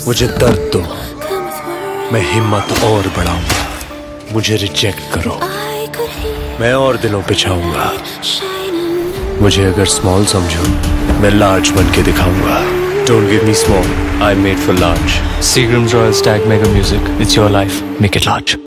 मुझे दर्द दो, मैं हिम्मत और बढ़ाऊंगा। मुझे रिजेक्ट करो, मैं और दिलों पे छाऊंगा। मुझे अगर स्मॉल समझो, मैं लार्ज बन के दिखाऊंगा। Don't give me small, I'm made for large. Seagram's Royal Stag Mega Music. It's your life. Make it large.